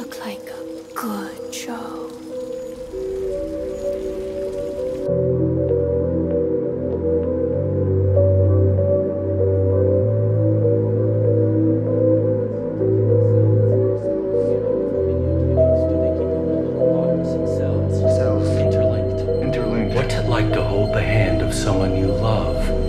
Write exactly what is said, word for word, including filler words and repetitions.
look like a good show. What's it like to hold the hand of someone you love?